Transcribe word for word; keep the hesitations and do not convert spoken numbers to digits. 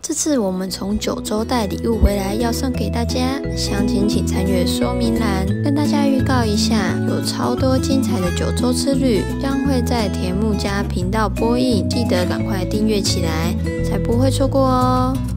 这次我们从九州带礼物回来，要送给大家，详情请参阅说明栏。跟大家预告一下，有超多精彩的九州之旅将会在田木家频道播映，记得赶快订阅起来，才不会错过哦。